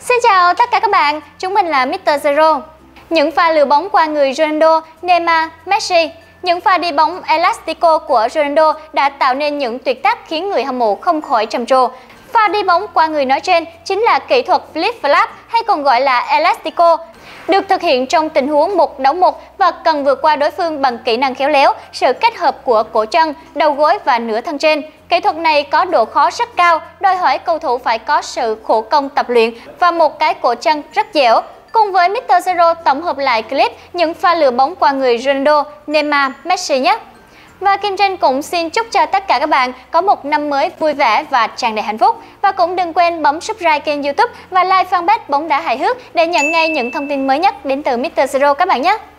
Xin chào tất cả các bạn, chúng mình là Mr. Zero. Những pha lừa bóng qua người Ronaldo, Neymar, Messi, những pha đi bóng Elastico của Ronaldo đã tạo nên những tuyệt tác khiến người hâm mộ không khỏi trầm trồ. Pha đi bóng qua người nói trên chính là kỹ thuật flip flap hay còn gọi là Elastico, được thực hiện trong tình huống 1 đấu 1 và cần vượt qua đối phương bằng kỹ năng khéo léo, sự kết hợp của cổ chân, đầu gối và nửa thân trên. Kỹ thuật này có độ khó rất cao, đòi hỏi cầu thủ phải có sự khổ công tập luyện và một cái cổ chân rất dẻo. Cùng với Mr. Zero tổng hợp lại clip những pha lừa bóng qua người Ronaldo, Neymar, Messi nhé. Và Kim Trinh cũng xin chúc cho tất cả các bạn có một năm mới vui vẻ và tràn đầy hạnh phúc. Và cũng đừng quên bấm subscribe kênh YouTube và like fanpage Bóng Đá Hài Hước để nhận ngay những thông tin mới nhất đến từ Mr. Zero các bạn nhé.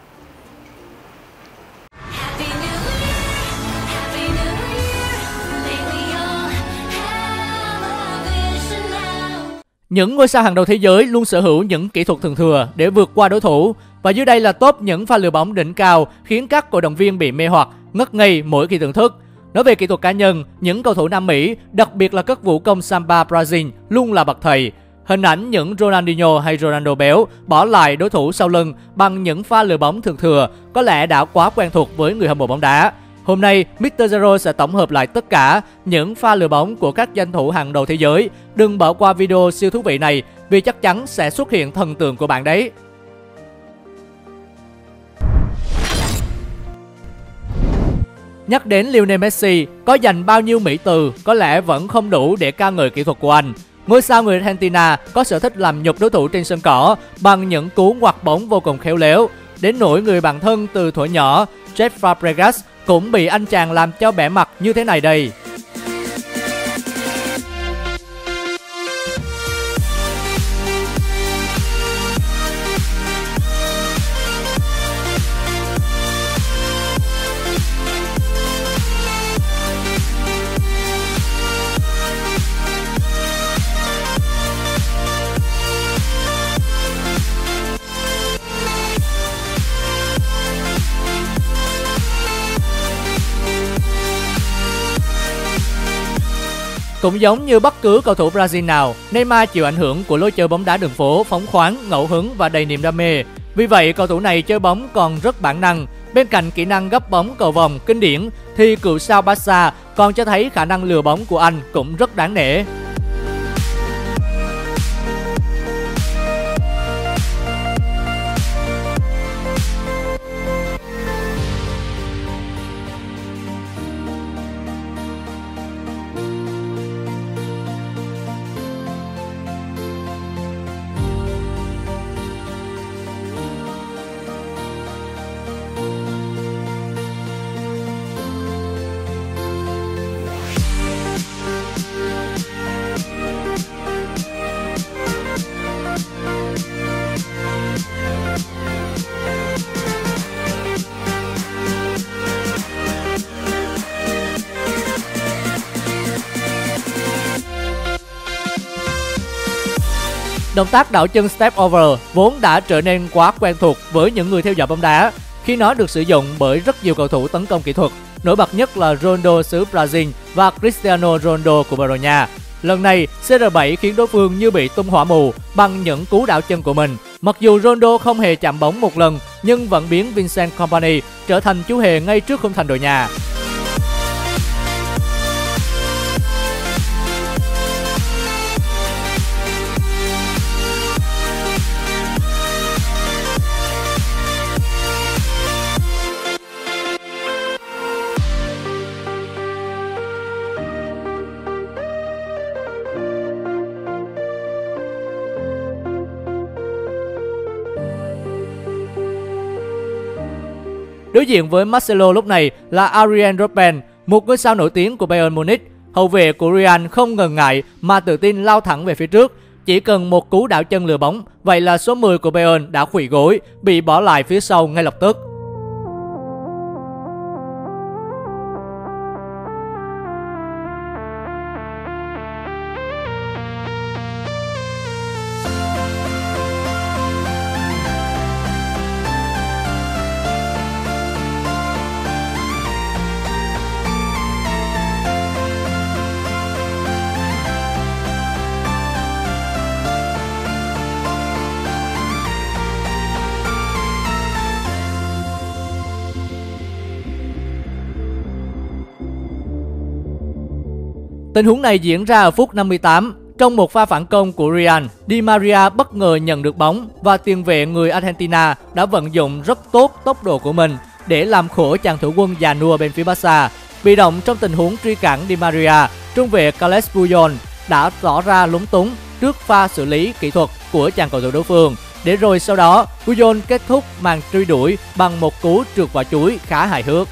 Những ngôi sao hàng đầu thế giới luôn sở hữu những kỹ thuật thường thừa để vượt qua đối thủ. Và dưới đây là top những pha lừa bóng đỉnh cao khiến các cổ động viên bị mê hoặc, ngất ngây mỗi khi thưởng thức. Nói về kỹ thuật cá nhân, những cầu thủ Nam Mỹ, đặc biệt là các vũ công Samba Brazil luôn là bậc thầy. Hình ảnh những Ronaldinho hay Ronaldo béo bỏ lại đối thủ sau lưng bằng những pha lừa bóng thường thừa có lẽ đã quá quen thuộc với người hâm mộ bóng đá. Hôm nay, Mr. Zero sẽ tổng hợp lại tất cả những pha lừa bóng của các danh thủ hàng đầu thế giới. Đừng bỏ qua video siêu thú vị này vì chắc chắn sẽ xuất hiện thần tượng của bạn đấy. Nhắc đến Lionel Messi, có dành bao nhiêu mỹ từ có lẽ vẫn không đủ để ca ngợi kỹ thuật của anh. Ngôi sao người Argentina có sở thích làm nhục đối thủ trên sân cỏ bằng những cú ngoặt bóng vô cùng khéo léo. Đến nỗi người bạn thân từ thuở nhỏ, Jeff Fabregas cũng bị anh chàng làm cho bẽ mặt như thế này đây. Cũng giống như bất cứ cầu thủ Brazil nào, Neymar chịu ảnh hưởng của lối chơi bóng đá đường phố phóng khoáng, ngẫu hứng và đầy niềm đam mê. Vì vậy, cầu thủ này chơi bóng còn rất bản năng. Bên cạnh kỹ năng gấp bóng cầu vồng kinh điển, thì cựu sao Barca còn cho thấy khả năng lừa bóng của anh cũng rất đáng nể. Động tác đảo chân step over vốn đã trở nên quá quen thuộc với những người theo dõi bóng đá khi nó được sử dụng bởi rất nhiều cầu thủ tấn công kỹ thuật, nổi bật nhất là Ronaldo xứ Brazil và Cristiano Ronaldo của Bồ Đào Nha. Lần này, CR7 khiến đối phương như bị tung hỏa mù bằng những cú đảo chân của mình. Mặc dù Ronaldo không hề chạm bóng một lần, nhưng vẫn biến Vincent Kompany trở thành chú hề ngay trước khung thành đội nhà. Đối diện với Marcelo lúc này là Arjen Robben, một ngôi sao nổi tiếng của Bayern Munich. Hậu vệ của Real không ngần ngại mà tự tin lao thẳng về phía trước. Chỉ cần một cú đảo chân lừa bóng, vậy là số 10 của Bayern đã khuỵu gối, bị bỏ lại phía sau ngay lập tức. Tình huống này diễn ra ở phút 58. Trong một pha phản công của Real, Di Maria bất ngờ nhận được bóng và tiền vệ người Argentina đã vận dụng rất tốt tốc độ của mình để làm khổ chàng thủ quân già nua bên phía Barca. Bị động trong tình huống truy cản Di Maria, trung vệ Carles Puyol đã tỏ ra lúng túng trước pha xử lý kỹ thuật của chàng cầu thủ đối phương. Để rồi sau đó, Puyol kết thúc màn truy đuổi bằng một cú trượt quả chuối khá hài hước.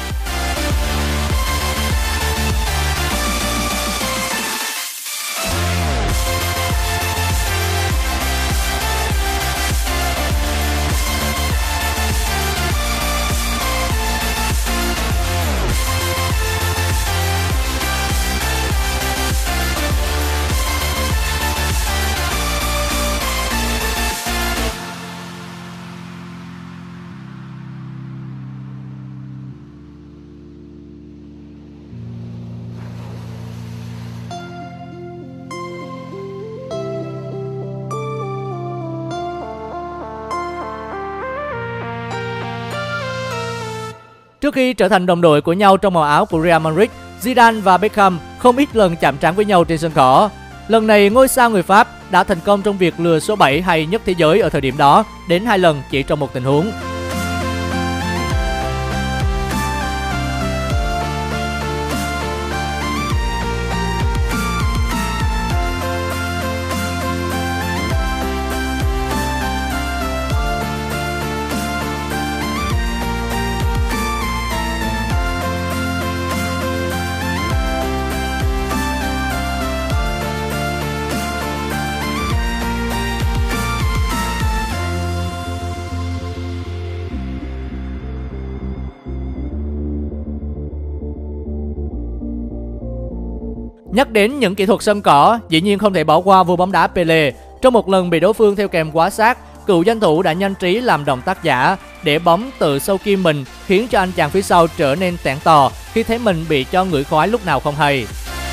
Trước khi trở thành đồng đội của nhau trong màu áo của Real Madrid, Zidane và Beckham không ít lần chạm trán với nhau trên sân cỏ. Lần này, ngôi sao người Pháp đã thành công trong việc lừa số 7 hay nhất thế giới ở thời điểm đó đến 2 lần chỉ trong một tình huống. Nhắc đến những kỹ thuật sân cỏ, dĩ nhiên không thể bỏ qua vua bóng đá Pele. Trong một lần bị đối phương theo kèm quá sát, cựu danh thủ đã nhanh trí làm động tác giả để bóng tự sâu kim mình, khiến cho anh chàng phía sau trở nên tẹn tò khi thấy mình bị cho ngửi khói lúc nào không hay.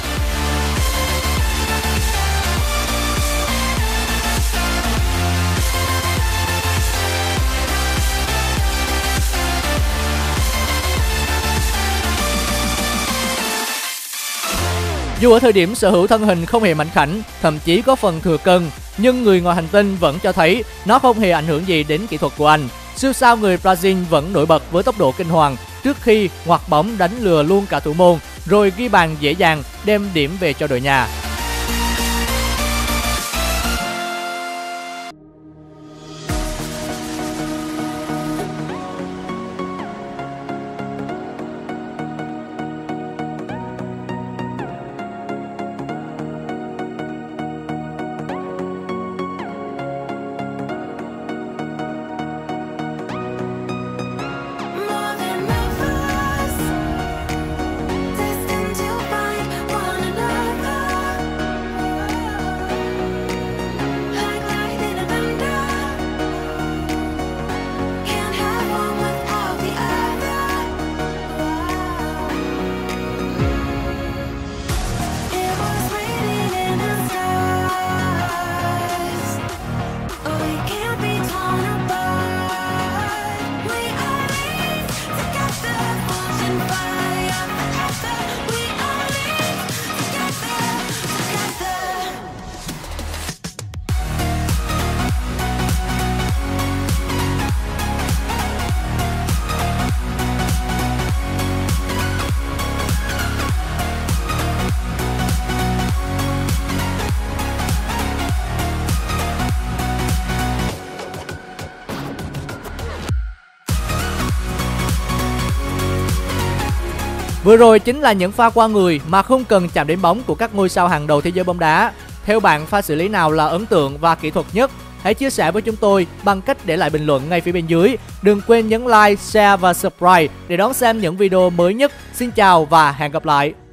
Dù ở thời điểm sở hữu thân hình không hề mảnh khảnh, thậm chí có phần thừa cân, nhưng người ngoài hành tinh vẫn cho thấy nó không hề ảnh hưởng gì đến kỹ thuật của anh. Siêu sao người Brazil vẫn nổi bật với tốc độ kinh hoàng trước khi ngoặt bóng đánh lừa luôn cả thủ môn, rồi ghi bàn dễ dàng đem điểm về cho đội nhà. Vừa rồi chính là những pha qua người mà không cần chạm đến bóng của các ngôi sao hàng đầu thế giới bóng đá. Theo bạn, pha xử lý nào là ấn tượng và kỹ thuật nhất? Hãy chia sẻ với chúng tôi bằng cách để lại bình luận ngay phía bên dưới. Đừng quên nhấn like, share và subscribe để đón xem những video mới nhất. Xin chào và hẹn gặp lại!